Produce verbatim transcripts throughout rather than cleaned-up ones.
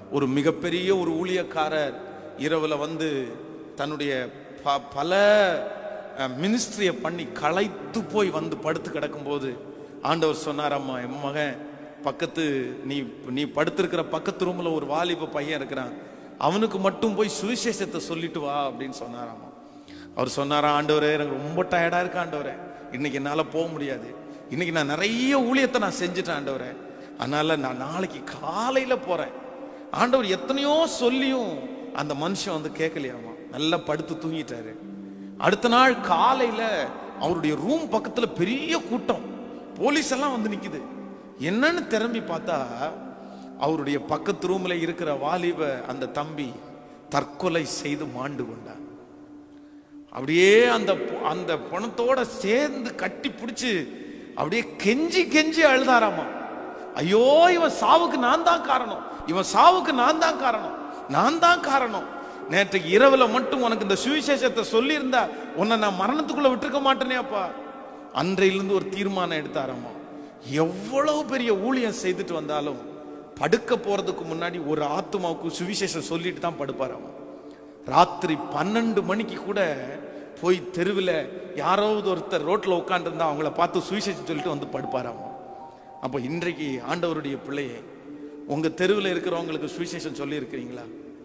ஒரு மிகப்பெரிய ஒரு ஊழியக்காரர் இரவுல வந்து தன்னுடைய பல மினிஸ்ட்ரியை பண்ணி களைத்து போய் வந்து படுத்து கிடக்கும்போது ஆண்டவர் சொன்னாரம்மா, என் மகன் பக்கத்து நீ நீ படுத்திருக்கிற பக்கத்து ரூம்ல ஒரு வாலிப பையன் இருக்கிறான், அவனுக்கு மட்டும் போய் சுவிசேஷத்தை சொல்லிட்டு வா அப்படின்னு சொன்னாராமா. அவர் சொன்னாரா, ஆண்டவரே எனக்கு ரொம்ப டயர்டா இருக்கு ஆண்டவரே, இன்னைக்கு என்னால போக முடியாது, இன்னைக்கு நான் நிறைய ஊழியத்தை நான் செஞ்சுட்டேன் ஆண்டவரே, அதனால நான் நாளைக்கு காலையில போறேன். ஆண்டவர் எத்தனையோ சொல்லியும் அந்த மனுஷன் வந்து கேட்கலையாமா, நல்லா படுத்து தூங்கிட்டாரு. அடுத்த நாள் காலையில அவருடைய ரூம் பக்கத்துல பெரிய கூட்டம், போலீஸ் எல்லாம் வந்து நிக்குது. என்னன்னு திரும்பி பார்த்தா அவருடைய பக்கத்து ரூம்ல இருக்கிற வாலிப அந்த தம்பி தற்கொலை செய்து மாண்டு கொண்டார். அப்படியே அந்த அந்த பணத்தோட சேர்ந்து கட்டி பிடிச்சு அப்படியே கெஞ்சி கெஞ்சி அழுதாராமா. ஐயோ, இவன் சாவுக்கு நான் தான் காரணம், இவன் சாவுக்கு நான் தான் காரணம், நான் தான் காரணம். நேற்றுக்கு இரவுல மட்டும் உனக்கு இந்த சுவிசேஷத்தை சொல்லி இருந்தா உன்னை நான் மரணத்துக்குள்ள விட்டுருக்க மாட்டேனே அப்பா. அன்றையிலிருந்து ஒரு தீர்மானம் எடுத்தாராமா. எவ்வளவு பெரிய ஊழியம் செய்துட்டு வந்தாலும் படுக்க போறதுக்கு முன்னாடி ஒரு ஆத்மாவுக்கு சுவிசேஷம் சொல்லிட்டு தான் படுப்பாராமா. ராத்திரி பன்னெண்டு மணிக்கு கூட போய் தெருவில் யாராவது ஒருத்தர் ரோட்ல உட்காந்து இருந்தா அவங்கள பார்த்து சுவிசேஷம் சொல்லிட்டு வந்து படுப்பாராமா. அப்போ இன்றைக்கு ஆண்டவருடைய பிள்ளையே, உங்க தெருவில் இருக்கிறவங்களுக்கு சுவிசேஷம் சொல்லி இருக்கிறீங்களா?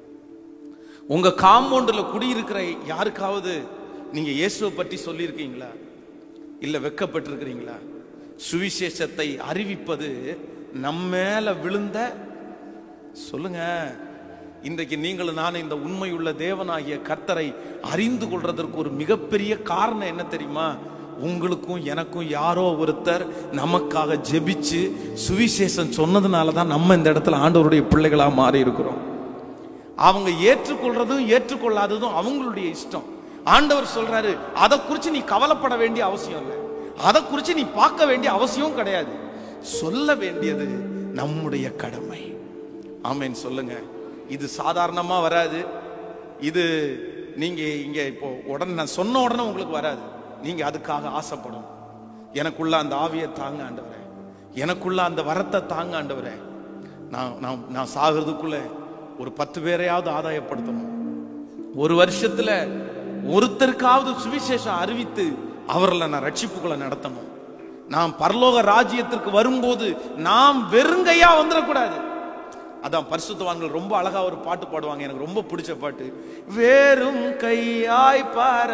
உங்க காம்பவுண்டில் குடியிருக்கிற யாருக்காவது நீங்க இயேசுவை பற்றி சொல்லி இருக்கீங்களா? இல்ல வெட்கப்பட்டிருக்கிறீங்களா? சுவிசேஷத்தை அறிவிப்பது நம்ம மேல விழுந்த சொல்லுங்க. இன்றைக்கு நீங்களும் நானும் இந்த உண்மையுள்ள தேவனாகிய கர்த்தரை அறிந்து கொள்றதற்கு ஒரு மிகப்பெரிய காரணம் என்ன தெரியுமா? உங்களுக்கும் எனக்கும் யாரோ ஒருத்தர் நமக்காக ஜெபிச்சு சுவிசேஷம் சொன்னதுனாலதான் நம்ம இந்த இடத்துல ஆண்டவருடைய பிள்ளைகளா மாறி இருக்கிறோம். அவங்க ஏற்றுக்கொள்றதும் ஏற்றுக்கொள்ளாததும் அவங்களுடைய இஷ்டம். ஆண்டவர் சொல்றாரு, அதை குறிச்சு நீ கவலைப்பட வேண்டிய அவசியம் இல்லை, அதை குறிச்சு நீ பார்க்க வேண்டிய அவசியம் கிடையாது. சொல்ல வேண்டியது நம்முடைய கடமை. ஆமென் சொல்லுங்க. இது சாதாரணமா வராது. இது நீங்க இங்க இப்போ உடனே நான் சொன்ன உடனே உங்களுக்கு வராது. நீங்க அதுக்காக ஆசைப்படும். எனக்குள்ள அந்த ஆவியை தாங்க ஆண்டவரே, எனக்குள்ள அந்த வரத்தை தாங்க ஆண்டவரே. நான் நான் நான் சாகிறதுக்குள்ள ஒரு பத்து பேரையாவது ஆதாயப்படுத்தணும். ஒரு வருஷத்துல ஒருத்தருக்காவது சுவிசேஷம் அறிவித்து அவர்களை நான் ரட்சிப்புகளை நடத்தணும். நாம் பரலோக ராஜ்யத்திற்கு வரும்போது நாம் வெறுங்கையா வந்துடக்கூடாது. அதான் பரிசுத்தவான்கள் ரொம்ப அழகா ஒரு பாட்டு பாடுவாங்க, எனக்கு ரொம்ப பிடிச்ச பாட்டு. வெறும் கையாய்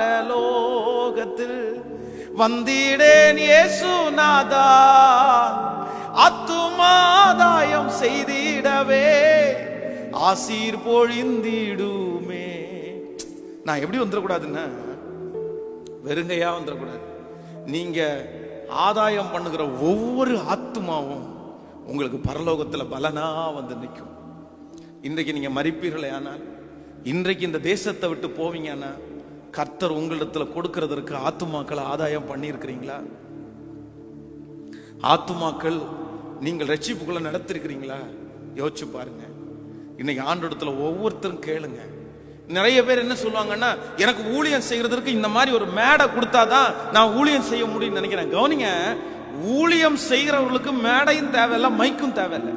பரலோகத்தில் வந்திடேன் இயேசுநாதா, ஆத்துமாதாயம் செய்திடவே ஆசீர் பொழிந்திடுமே. நான் எப்படி வந்துடக்கூடாதுன்னா, வெறுங்கையா வந்துடக்கூடாது. நீங்க ஆதாயம் பண்ணுகிற ஒவ்வொரு ஆத்துமாவும் உங்களுக்கு பரலோகத்துல பலனா வந்து நிற்கும். இன்றைக்கு நீங்க மரிப்பீர்களே ஆனால், இன்றைக்கு இந்த தேசத்தை விட்டு போவீங்கன்னா, கர்த்தர் உங்களிடத்துல கொடுக்கிறதற்கு ஆத்துமாக்களை ஆதாயம் பண்ணி இருக்கிறீங்களா? ஆத்துமாக்கள் நீங்கள் ரட்சிப்புக்குள்ள நடத்திருக்கிறீங்களா? யோசிச்சு பாருங்க. இன்னைக்கு ஆண்டவரிடத்துல ஒவ்வொருத்தரும் கேளுங்க. நிறைய பேர் என்ன சொல்லுவாங்கன்னா, எனக்கு ஊழியம் செய்யறதுக்கு இந்த மாதிரி ஒரு மேடை கொடுத்தாதான் நான் ஊழியம் செய்ய முடியும்னு நினைக்கிறேன். கவனிங்க, ஊழியம் செய்கிறவர்களுக்கு மேடையும் தேவையில்லை, மைக்கும் தேவையில்லை.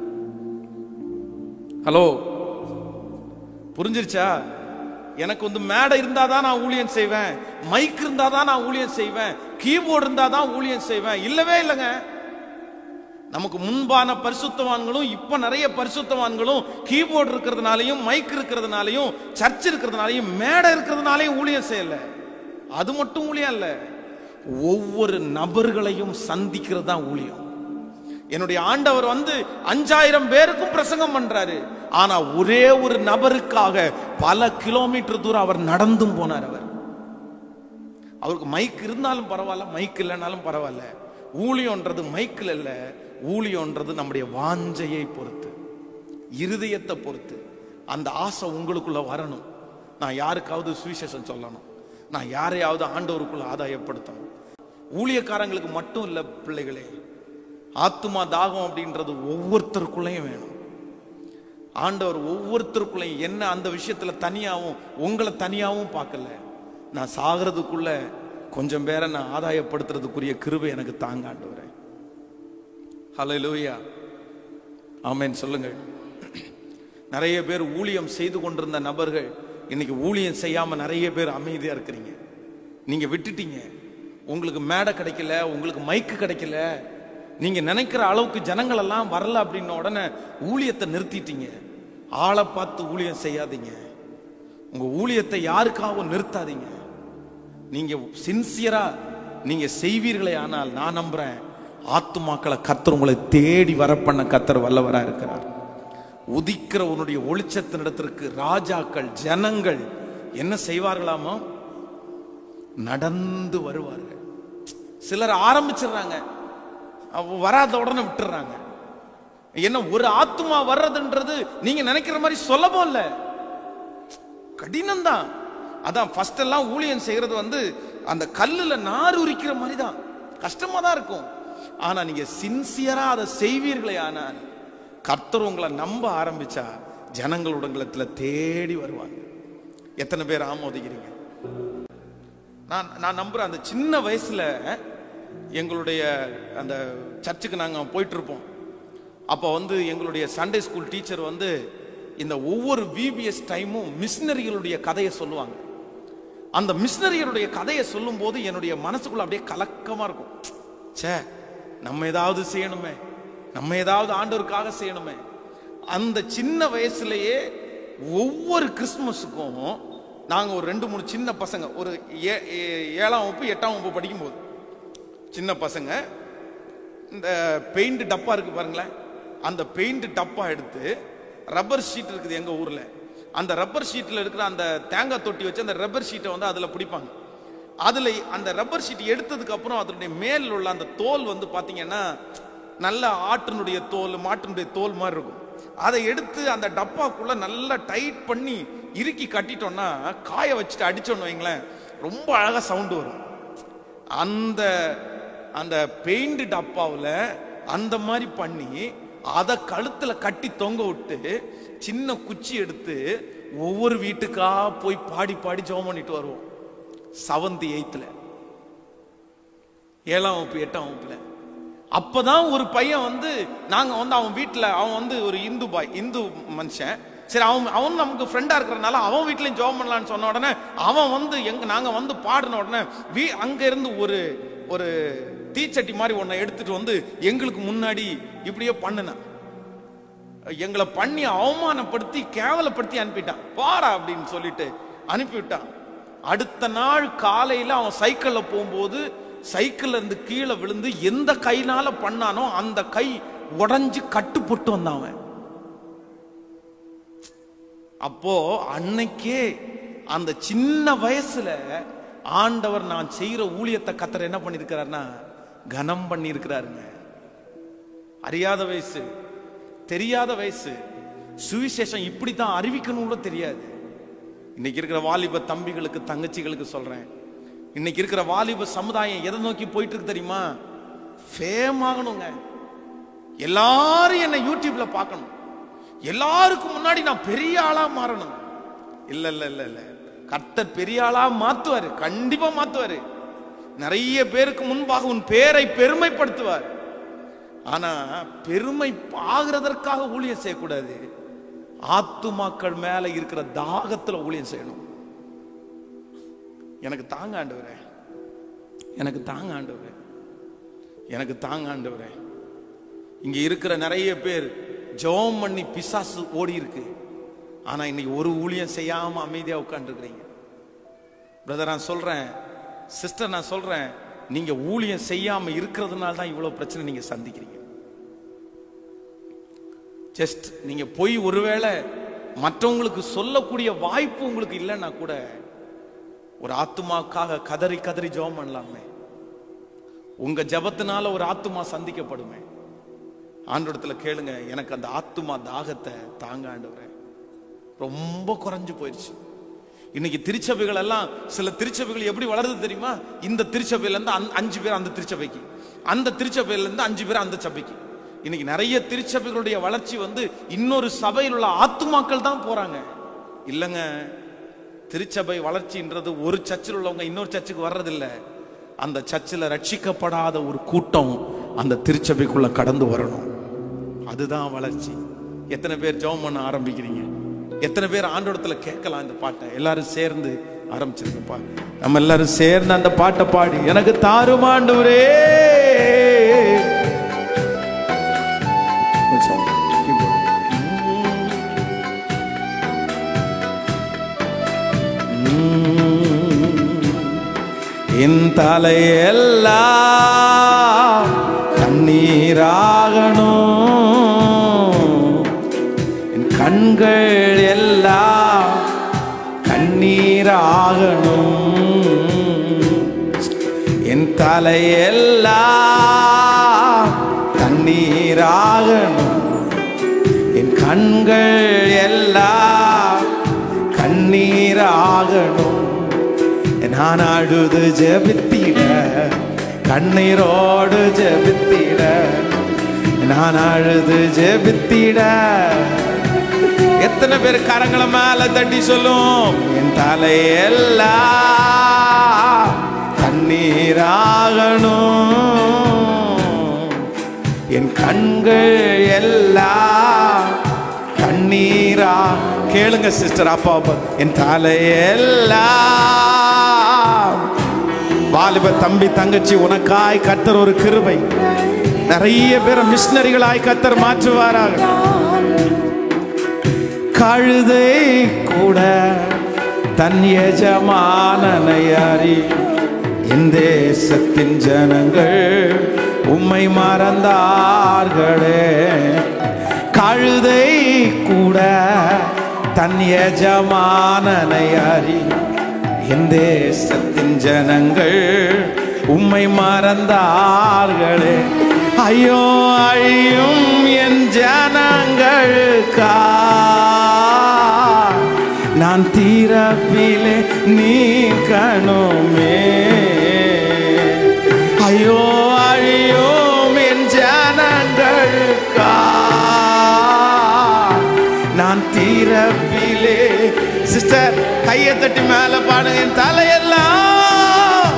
ஹலோ, புரிஞ்சிருச்சா? எனக்கு வந்து மேடை இருந்தாதான் நான் ஊழியம் செய்வேன், மைக் இருந்தாதான் நான் ஊழியம் செய்வேன், கீபோர்டு இருந்தாதான் ஊழியம் செய்வேன். இல்லவே இல்லைங்க. நமக்கு முன்பான பரிசுத்தவான்களும் இப்ப நிறைய பரிசுத்தவான்களும் கீபோர்டு இருக்கிறதுனாலையும் மைக் இருக்கிறதுனாலையும் சர்ச் இருக்கிறதுனாலையும் மேடை இருக்கிறதுனாலையும் ஊழியம் செய்யல. அது மட்டும் ஊழியம் இல்ல, ஒவ்வொரு நபர்களையும் சந்திக்கிறது தான் ஊழியம். என்னுடைய ஆண்டவர் வந்து அஞ்சாயிரம் பேருக்கும் பிரசங்கம் பண்றாரு. ஆனா ஒரே ஒரு நபருக்காக பல கிலோமீட்டர் தூரம் அவர் நடந்தும் போனார். அவர் அவருக்கு மைக் இருந்தாலும் பரவாயில்ல, மைக் இல்லைனாலும் பரவாயில்ல. ஊழியன்றது மைக்கில் இல்ல, ஊழியன்றது நம்முடைய வாஞ்சையை பொறுத்து, இருதயத்தை பொறுத்து. அந்த ஆசை உங்களுக்குள்ள வரணும். நான் யாருக்காவது சுவிசேஷம் சொல்லணும், நான் யாரையாவது ஆண்டவருக்குள்ள ஆதாயப்படுத்தணும். ஊழியக்காரங்களுக்கு மட்டும் இல்ல பிள்ளைகளே, ஆத்துமா தாகம் அப்படின்றது ஒவ்வொருத்தருக்குள்ளையும் வேணும். ஆண்டவர் ஒவ்வொருத்தருக்குள்ளையும் என்ன அந்த விஷயத்துல தனியாவும் உங்களை தனியாவும் பார்க்கல. நான் சாகிறதுக்குள்ள கொஞ்சம் பேரை நான் ஆதாயப்படுத்துறதுக்குரிய கிருபை எனக்கு தாங்க ஆண்டவரே. ஹல்லேலூயா, ஆமென் சொல்லுங்க. நிறைய பேர் ஊழியம் செய்து கொண்டிருந்த நபர்கள் இன்னைக்கு ஊழியம் செய்யாம நிறைய பேர் அமைதியா இருக்கிறீங்க. நீங்க விட்டுட்டீங்க. உங்களுக்கு மேடை கிடைக்கல, உங்களுக்கு மைக்கு கிடைக்கல, நீங்க நினைக்கிற அளவுக்கு ஜனங்கள் எல்லாம் வரல அப்படின்ன உடனே ஊழியத்தை நிறுத்திட்டீங்க. ஆளை பார்த்து ஊழியம் செய்யாதீங்க. உங்க ஊழியத்தை யாருக்காகவும் நிறுத்தாதீங்க. நீங்க சின்சியரா நீங்க செய்வீர்களே ஆனால் நான் நம்புறேன் ஆத்துமாக்களை கர்த்தர் உங்களை தேடி வர பண்ண கர்த்தர் வல்லவரா இருக்கிறார். உதிக்கிற உன்னுடைய ஒளிச்சத்தினிடத்திற்கு ராஜாக்கள் ஜனங்கள் என்ன செய்வார்களாமோ நடந்து வருவார்கள். சிலர் ஆரம்பிச்சிடுறாங்க, வராத உடனே விட்டுறாங்க. என்ன ஒரு ஆத்துமா வர்றதுன்றது நீங்க நினைக்கிற மாதிரி சுலபம் இல்ல, கடினம் தான். அதான் ஃபர்ஸ்ட் எல்லாம் ஊழியம் செய்யறது வந்து அந்த கல்லுல நார் உரிக்கிற மாதிரி தான், கஷ்டமா தான் இருக்கும். ஆனா நீங்க சின்சியரா அதை செய்வீர்களே ஆனால் கர்த்தர் உங்களை நம்ப ஆரம்பிச்சா ஜனங்களுடைய தேடி வருவாங்க. எத்தனை பேர் ஆமோதிக்கிறீங்க? நான் நான் நம்புறேன். அந்த சின்ன வயசுல எங்களுடைய அந்த சர்ச்சுக்கு நாங்க போயிட்டு இருப்போம். அப்போ வந்து எங்களுடைய சண்டே ஸ்கூல் டீச்சர் வந்து இந்த ஒவ்வொரு விபிஎஸ் டைமும் மிஷினரிகளுடைய கதையை சொல்லுவாங்க. அந்த மிஷினரிகளுடைய கதையை சொல்லும் போது என்னுடைய மனசுக்குள்ள அப்படியே கலக்கமா இருக்கும். சே, நம்ம ஏதாவது செய்யணுமே, நம்ம ஏதாவது ஆண்டவருக்காக செய்யணுமே. அந்த சின்ன வயசுலயே ஒவ்வொரு கிறிஸ்துமஸுக்கும் நாங்க ஒரு ரெண்டு மூணு சின்ன பசங்க, ஒரு ஏழாம் வகுப்பு எட்டாம் வகுப்பு படிக்கும் போது சின்ன பசங்க இந்த பெயிண்ட் டப்பா இருக்கு பாருங்களேன், அந்த பெயிண்ட் டப்பா எடுத்து ரப்பர் ஷீட் இருக்குது எங்க ஊர்ல, அந்த ரப்பர் ஷீட்ல இருக்கிற அந்த தேங்காய் தொட்டி வச்சு அந்த ரப்பர் ஷீட்டை வந்து அதுல பிடிப்பாங்க. அதுல அந்த ரப்பர் ஷீட் எடுத்ததுக்கு அப்புறம் அதனுடைய மேல் உள்ள அந்த தோல் வந்து பாத்தீங்கன்னா நல்ல ஆட்டினுடைய தோல், மாட்டினுடைய தோல் மாதிரி இருக்கும். அதை எடுத்து அந்த டப்பாக்குள்ள நல்லா டைட் பண்ணி இறுக்கி கட்டிட்டோம்னா காய வச்சுட்டு அடிச்சோன்னு வைங்களேன், ரொம்ப அழகா சவுண்டு வரும். அந்த அந்த பெயிண்ட் டப்பாவில் அந்த மாதிரி பண்ணி அதை கழுத்துல கட்டி தொங்க விட்டு சின்ன குச்சி எடுத்து ஒவ்வொரு வீட்டுக்கா போய் பாடி பாடி ஜெபம் பண்ணிட்டு வருவோம். செவன்த் எயித்துல ஏழாம் வகுப்பு எட்டாம் வகுப்புல அப்பதான் ஒரு பையன் வந்து நாங்க வந்து அவன் வீட்டுல, அவன் வந்து ஒரு இந்து பாய், இந்து மனுஷன். சரி, அவன் அவன் நமக்கு ஃப்ரெண்டா இருக்கிறனால அவன் வீட்லயும் ஜெபம் பண்ணலான்னு சொன்ன உடனே அவன் வந்து எங்க நாங்க வந்து பாடின உடனே வீ அங்க இருந்து ஒரு ஒரு தீச்சட்டி மாதிரி ஒன்ன எடுத்துட்டு வந்து எங்களுக்கு முன்னாடி இப்படியே பண்ணுனான். எங்களை பண்ணி அவமானப்படுத்தி கேவலப்படுத்தி அனுப்பிட்டான். பாரா அப்படின்னு சொல்லிட்டு அனுப்பிவிட்டான். அடுத்த நாள் காலையில அவன் சைக்கிள்ல போகும்போது சைக்கிள்ல இருந்து கீழே விழுந்து எந்த கைனால பண்ணானோ அந்த கை உடைஞ்சு கட்டுப்பட்டு வந்தான் அவன். அப்போ அன்னைக்கே அந்த சின்ன வயசுல ஆண்டவர் நான் செய்யற ஊழியத்தை கர்த்தர் என்ன பண்ணிருக்கிறாருன்னா கனம் பண்ணி இருக்கிறாருங்க. அறியாத வயசு, தெரியாத வயசு, சுவிசேஷம் இப்படித்தான் அறிவிக்கணும் கூட தெரியாது. இன்னைக்கு இருக்கிற வாலிப தம்பிகளுக்கு தங்கச்சிகளுக்கு சொல்றேன், இன்னைக்கு இருக்கிற வாலிப சமுதாயம் எதை நோக்கி போயிட்டு இருக்கு தெரியுமா? ஃபேம் ஆகணுங்க. எல்லாரும் என்ன யூடியூப்ல பார்க்கணும், எல்லாருக்கும் முன்னாடி நான் பெரிய ஆளா மாறணும். இல்ல இல்ல இல்ல இல்ல கர்த்தர் பெரிய ஆளா மாத்துவாரு, கண்டிப்பா மாத்துவாரு. நிறைய பேருக்கு முன்பாக உன் பேரை பெருமைப்படுத்துவார். ஆனா பெருமை ஆகிறதற்காக ஊழியம் செய்யக்கூடாது. ஆத்துமாக்கள் மேல இருக்கிற தாகத்துல ஊழியம் செய்யணும். எனக்கு தாங்க ஆண்டவரே, எனக்கு தாங்க ஆண்டவரே, எனக்கு தாங்க ஆண்டவரே. இங்க இருக்கிற நிறைய பேர் ஜெபம் பண்ணி பிசாசு ஓடி இருக்கு. ஆனா இன்னைக்கு ஒரு ஊழியம் செய்யாம அமைதியா உட்கார்ந்து இருக்கிறீங்க. பிரதர் நான் சொல்றேன், சிஸ்டர் நான் சொல்றேன், நீங்க ஊழியம் செய்யாம இருக்கிறதுனால தான் இவ்வளவு பிரச்சனை நீங்க சந்திக்கிறீங்க. ஜஸ்ட் நீங்க போய் ஒருவேளை மற்றவங்களுக்கு சொல்லக்கூடிய வாய்ப்பு உங்களுக்கு இல்லைன்னா கூட ஒரு ஆத்துமாக்காக கதறி கதறி ஜெபம் பண்ணலாமே. உங்க ஜெபத்தினால ஒரு ஆத்துமா சந்திக்கப்படுமே. ஆண்டவரத்துல கேளுங்க, எனக்கு அந்த ஆத்துமா தாகத்தை தாங்க ஆண்டவரே. ரொம்ப குறைஞ்சு போயிடுச்சு. இன்னைக்கு திருச்சபைகள் எல்லாம், சில திருச்சபைகள் எப்படி வளருது தெரியுமா? இந்த திருச்சபையில இருந்து அஞ்சு பேர் அந்த திருச்சபைக்கு, அந்த திருச்சபையில இருந்து அஞ்சு பேர் அந்த சபைக்கு. இன்னைக்கு நிறைய திருச்சபைகளுடைய வளர்ச்சி வந்து இன்னொரு சபையில் உள்ள ஆத்துமாக்கள் தான் போறாங்க. இல்லைங்க, திருச்சபை வளர்ச்சின்றது ஒரு சர்ச்சில் உள்ளவங்க இன்னொரு சர்ச்சுக்கு வர்றதில்லை. அந்த சர்ச்சில் ரட்சிக்கப்படாத ஒரு கூட்டம் அந்த திருச்சபைக்குள்ள கடந்து வரணும். அதுதான் வளர்ச்சி. எத்தனை பேர் ஜெபம் பண்ண ஆரம்பிக்கிறீங்க? எத்தனை பேர் ஆண்டவரத்துல கேட்கலாம் இந்த பாட்டை? எல்லாரும் சேர்ந்து ஆரம்பிச்சிருக்கப்பா. நம்ம எல்லாரும் சேர்ந்து அந்த பாட்டை பாடி, எனக்கு தாரும் ஆண்டவரே. என் தலையெல்லாம் கண்ணீராகணும், என் கண்கள் எல்லாம் கண்ணீராகணும், என் தலையெல்லாம் கண்ணீராகணும், என் கண்கள் எல்லாம் கண்ணீராகணும். நான் அழுது ஜெபித்திட, கண்ணீரோடு ஜெபித்திட, நான் அழுது ஜெபித்திட. எத்தனை பேர் கரங்களை மேல தட்டி சொல்லும், என் தலையெல்லாம் கண்ணீராகணும், என் கண்கள் எல்லாம் கண்ணீரா. கேளுங்க சிஸ்டர், அப்பா அப்பா, என் தலையெல்லாம். வாலிப தம்பி தங்கச்சி, உனக்காய் கர்த்தர் ஒரு கிருபை, நிறைய பேர் மிஷனரிகளாய் கர்த்தர் மாற்றுவாராக. கழுதை கூட தன் எஜமானனை அறி, என் தேசத்தின் ஜனங்கள் உம்மை மறந்தார்களே. கழுதை கூட தன் எஜமானனை அறி, என் தேசத்தின் ஜனங்கள் உம்மை மறந்தார்களே. ஐயோ அழியும் என் ஜனங்களுக்கா நான் தீரப்பிலே நீக்கணுமே. ஐயோ அழியும் என் ஜனங்களுக்கா நான் தீரப்பிலே. சிஸ்டர் கையை தட்டி மேல பாடுங்க, என் தலையெல்லாம்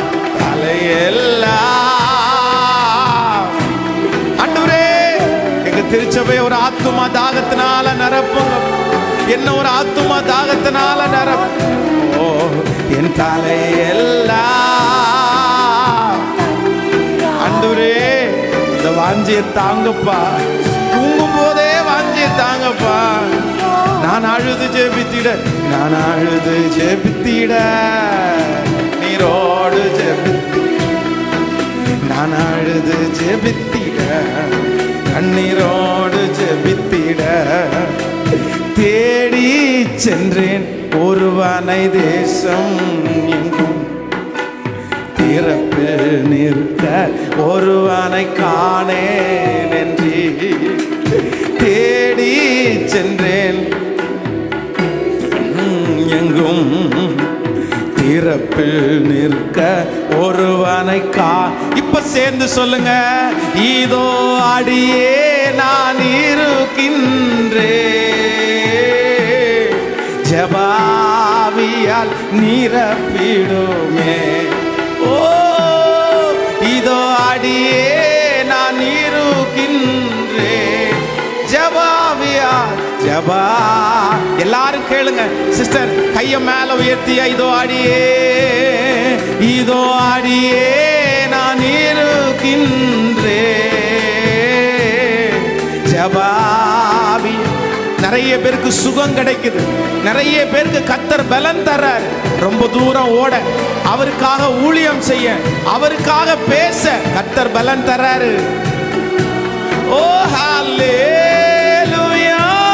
தலையெல்லாம். ஆண்டவரே, எங்க திருச்சபை ஒரு ஆத்துமா தாகத்தினால நிரப்புங்க, என்ன ஒரு ஆத்துமா தாகத்தினால நிரப்பு. ஓ என் தலையெல்லாம். ஆண்டவரே, இந்த வாஞ்சியை தாங்கப்பா, தூங்கும் போதே வாஞ்சியை தாங்கப்பா. நான் அழுது ஜெபித்திட, நான் அழுது ஜெபித்திட, நீரோடு ஜெபித்திட, நான் அழுது ஜெபித்திட, கண்ணீரோடு ஜெபித்திட. தேடி சென்றேன் ஒருவனை தேசம் எங்கும், திறப்பில் நிற்க ஒருவனை காணேன் என்று தேடி சென்றேன் எங்கும், திறப்பில் நிற்க ஒருவனை கா. இப்ப சேர்ந்து சொல்லுங்க, இதோ அடியே நான் இருக்கின்றேன், ஜெபாவியால் நிரப்பிடுமே. ஓ இதோ அடியே நான் இருக்கின்றேன், ஜெபாவியால். ஜெபா எல்லாரும் கேளுங்க சிஸ்டர், கைய மேல உயர்த்தி, இதோ அடியே, இதோ அடியே நான் இருக்கின்றேன், ஜெபாவி. நிறைய பேருக்கு சுகம் கிடைக்குது, நிறைய பேருக்கு கர்த்தர் பலன் தர்றார். ரொம்ப தூரம் ஓட, அவருக்காக ஊழியம் செய்ய, அவருக்காக பேச கர்த்தர் பலன் தர்றாரு. ஓ ஹல்லேலூயா.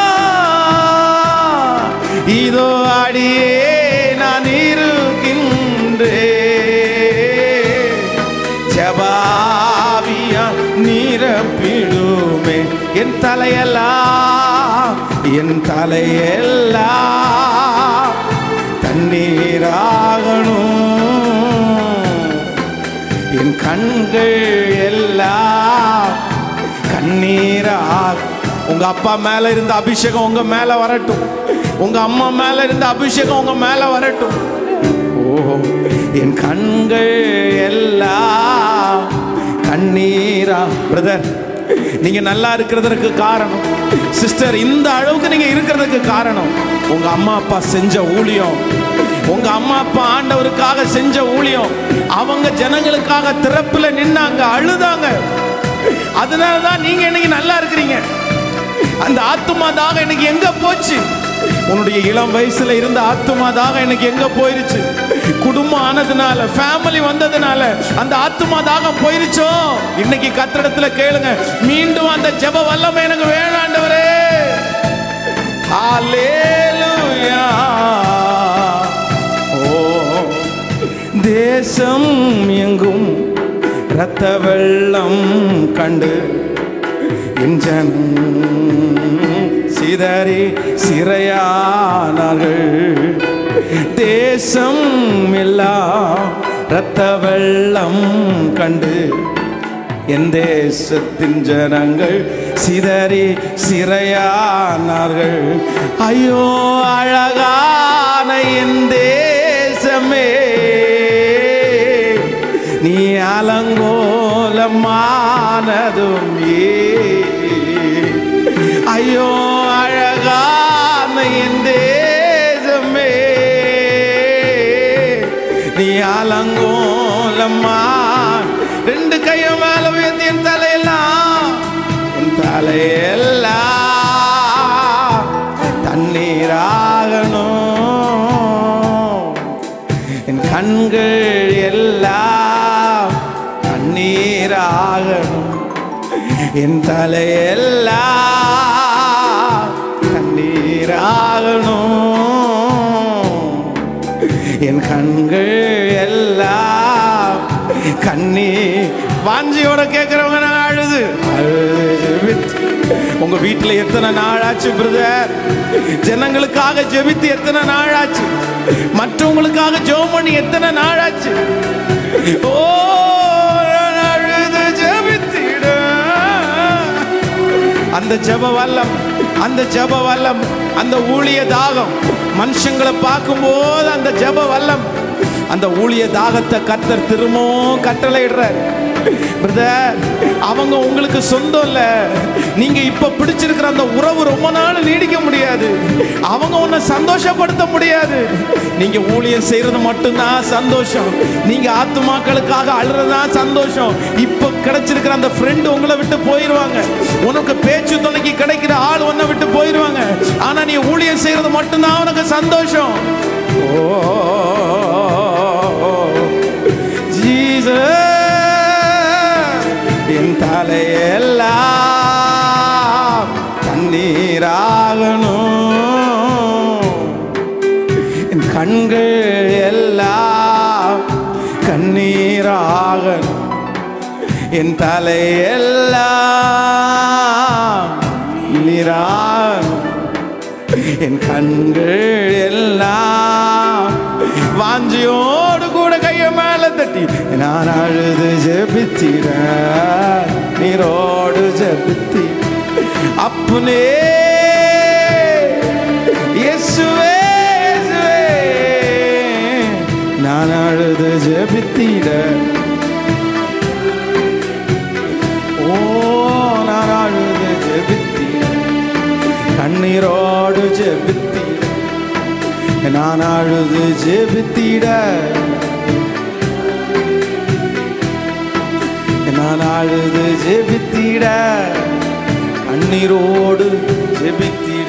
இதோ அடியே நான் இருக்கின்றேன், ஜெபாவியா நிரப்பிடுமே. என் தலையெல்லாம், என் தலையெல்லாம் தண்ணீராகணும், என் கண்கள் எல்லாம் கண்ணீராக. உங்க அப்பா மேல இருந்த அபிஷேகம் உங்க மேல வரட்டும், உங்க அம்மா மேல இருந்த அபிஷேகம் உங்க மேல வரட்டும். ஓ என் கண்கள் எல்லாம் கண்ணீரா. பிரதர், நீங்க நல்லா இருக்கிறதுக்கு காரணம் சிஸ்டர், இந்த அளவுக்கு நீங்க இருக்கிறதுக்கு காரணம் உங்க அம்மா அப்பா செஞ்ச ஊழியம். உங்க அம்மா அப்பா ஆண்டவருக்காக செஞ்ச ஊழியம். அவங்க ஜனங்களுக்காக திறப்புல நின்னாங்க, அழுதாங்க. அதனாலதான் நீங்க இன்னைக்கு நல்லா இருக்கிறீங்க. அந்த ஆத்துமா தாகம் இன்னைக்கு எங்க போச்சு? உன்னுடைய இளம் வயசுல இருந்த ஆத்துமா தாகம் இன்னைக்கு எங்க போயிருச்சு? குடும்பம் ஆனதுனால, ஃபேமிலி வந்ததுனால அந்த ஆத்துமா தாகம் போயிருச்சோ? இன்னைக்கு கர்த்தரிடத்துல கேளுங்க, மீண்டும் அந்த ஜெப வல்லமை எனக்கு வேணும் ஆண்டவரே. ஹல்லேலூயா. ஓ தேசம் எங்கும் இரத்த வெள்ளம் கண்டு என் ஜனம் சிதறி சிறையானார்கள். தேசம் எல்லாம் இரத்த வெள்ளம் கண்டு என் தேசத்தின் ஜனங்கள் சிதறி சிறையானார்கள். ஐயோ அழகான என் தேசமே, நீ அலங்கோலமானதும் ஏன்? ஐயோ அழகான என் தேசமே, நீ அலங்கோலமா. ரெண்டு கையும் மேல உயர்த்தி என் தலையெல்லாம், என் தலையெல்லாம் தண்ணீராகணும். என் கண்கள் எல்லாம் தண்ணீராகணும். என் தலையெல்லாம் கண்ணீராகணும். என் கண்கள் எல்லாம் கண்ணீர். வாஞ்சியோட கேட்கிறவங்க நான் அழுது அழுது. உங்க வீட்டுல எத்தனை நாளாச்சு பிரதர் ஜனங்களுக்காக ஜெபித்து? எத்தனை நாளாச்சு? மற்றவங்களுக்காக ஜெபம் பண்ணி எத்தனை நாளாச்சு? ஓ அழுது ஜெபித்திட. அந்த ஜெப வல்லம், அந்த ஜெப வல்லம், அந்த ஊழிய தாகம் மனுஷங்களை பார்க்கும்போது அந்த ஜெப வல்லம், அந்த ஊழிய தாகத்தை கர்த்தர் திரும்பவும் கட்டளையிடுறார். பிரதர் அவங்க உங்களுக்கு சொந்தம் இல்ல. நீங்க இப்ப பிடிச்சிருக்கிற அந்த உறவு ரொம்ப நாள் நீடிக்க முடியாது. அவங்க உன்னை சந்தோஷப்படுத்த முடியாது. நீங்க ஊழியம் செய்யறது மட்டும்தான் சந்தோஷம். நீங்க ஆத்துமாக்களுக்காக அழுறதுதான் சந்தோஷம். இப்ப கிடைச்சிருக்கிற அந்த ஃப்ரெண்டு உங்களை விட்டு போயிருவாங்க. உனக்கு பேச்சு துணைக்கு கிடைக்கிற ஆள் உன்னை விட்டு போயிருவாங்க. ஆனா நீ ஊழியம் செய்யறது மட்டும்தான் உனக்கு சந்தோஷம். ஓ ஜீசஸ், என் தலையெல்லாம் தண்ணீராகணும். என் கண்கள் எல்லாம் கண்ணீராகணும். என் தலையெல்லாம் நீராகணும். என் கண்கள் எல்லாம் வாஞ்சியோடு கூட கைய மேல தட்டி நான் அழுது ஜெபித்திட நீரோடு ஜெபித்தி அப்பனே இயேசுவே இயேசுவே நான் அழுது ஜெபித்திட. ஓ நான் அழுது ஜெபித்திட கண்ணீரோடு ஜெபித்திட. நான் அழுது ஜெபித்திட நான் அழுது ஜெபித்திட கண்ணீரோடு ஜெபித்திட.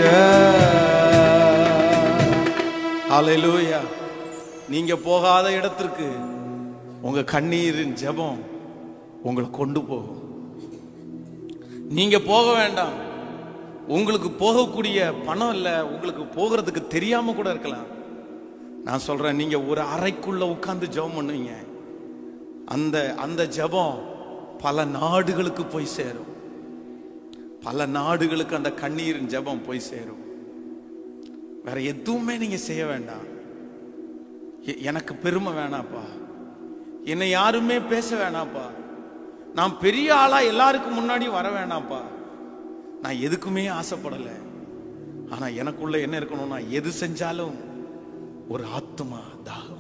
ஹல்லேலூயா. நீங்க போகாத இடத்திற்கு உங்க கண்ணீரின் ஜெபம் உங்களை கொண்டு போகும். நீங்க போக வேண்டாம். உங்களுக்கு போகக்கூடிய பணம் இல்லை, உங்களுக்கு போகிறதுக்கு தெரியாம கூட இருக்கலாம். நான் சொல்றேன், நீங்க ஒரு அறைக்குள்ள உட்கார்ந்து ஜெபம் பண்ணுவீங்க. அந்த அந்த ஜெபம் பல நாடுகளுக்கு போய் சேரும். பல நாடுகளுக்கு அந்த கண்ணீரின் ஜெபம் போய் சேரும். வேற எதுவுமே நீங்க செய்ய வேண்டாம். எனக்கு பெருமை வேணாப்பா, என்னை யாருமே பேச வேணாப்பா, நான் பெரிய ஆளா எல்லாருக்கும் முன்னாடி வர வேணாப்பா, நான் எதுக்குமே ஆசைப்படலை. ஆனா எனக்குள்ள என்ன இருக்கணும்னா எது செஞ்சாலும் ஒரு ஆத்துமா தாகம்.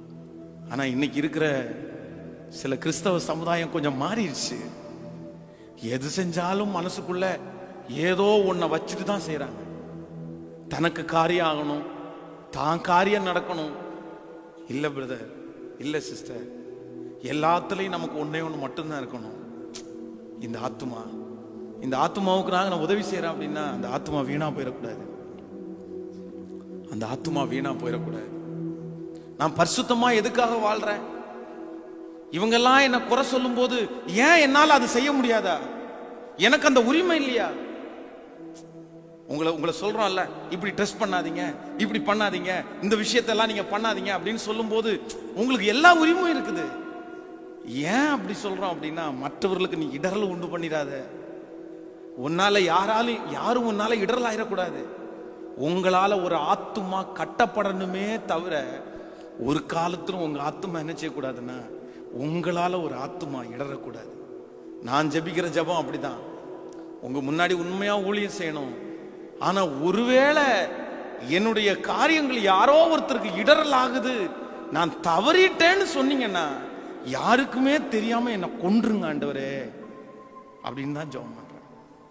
ஆனா இன்னைக்கு இருக்கிற சில கிறிஸ்தவ சமுதாயம் கொஞ்சம் மாறிடுச்சு. எது செஞ்சாலும் மனசுக்குள்ள ஏதோ ஒன்ன வச்சுட்டு தான் செய்யறாங்க. தனக்கு காரியம் ஆகணும், தான் காரியம் நடக்கணும். இல்ல பிரதர், இல்ல சிஸ்டர், எல்லாத்துலயும் நமக்கு ஒன்னே ஒண்ணு மட்டும்தான் இருக்கணும். இந்த ஆத்துமா, இந்த ஆத்துமாவுக்கு நாங்க நான் உதவி செய்யறேன் அப்படின்னா அந்த ஆத்துமா வீணா போயிடக்கூடாது. அந்த ஆத்துமா வீணா போயிடக்கூடாது. நான் பரிசுத்தமா எதுக்காக வாழ்றேன்? இவங்கெல்லாம் என்ன குறை சொல்லும் போது ஏன் என்னால அது செய்ய முடியாதா? எனக்கு அந்த உரிமை இல்லையா? உங்களை உங்களை சொல்றோம்ல, இப்படி ட்ரெஸ் பண்ணாதீங்க, இப்படி பண்ணாதீங்க, இந்த விஷயத்தெல்லாம் நீங்க பண்ணாதீங்க அப்படின்னு சொல்லும் போது உங்களுக்கு எல்லா உரிமையும் இருக்குது. ஏன் அப்படி சொல்றோம் அப்படின்னா, மற்றவர்களுக்கு நீ இடரல் உண்டு பண்ணிடாத. உன்னால யாராலும் யாரும் உன்னால இடரல் ஆயிடக்கூடாது. உங்களால ஒரு ஆத்துமா கட்டப்படணுமே தவிர ஒரு காலத்திலும் உங்க ஆத்துமா என்ன செய்யக்கூடாதுன்னா, உங்களால ஒரு ஆத்துமா இடரக்கூடாது. நான் ஜெபிக்கிற ஜெபம் அப்படிதான். உங்க முன்னாடி உண்மையா ஊழியம் செய்யணும். ஆனா ஒருவேளை என்னுடைய காரியங்கள் யாரோ ஒருத்தருக்கு இடரல் ஆகுது, நான் தவறிட்டேன்னு சொன்னீங்கன்னா யாருக்குமே தெரியாம என்ன கொன்றுங்க ஆண்டவரே அப்படின்னு தான் ஜெபம் பண்றேன்.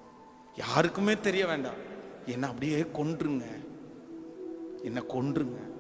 யாருக்குமே தெரிய வேண்டாம், என்ன அப்படியே கொன்றுங்க, என்ன கொன்றுங்க.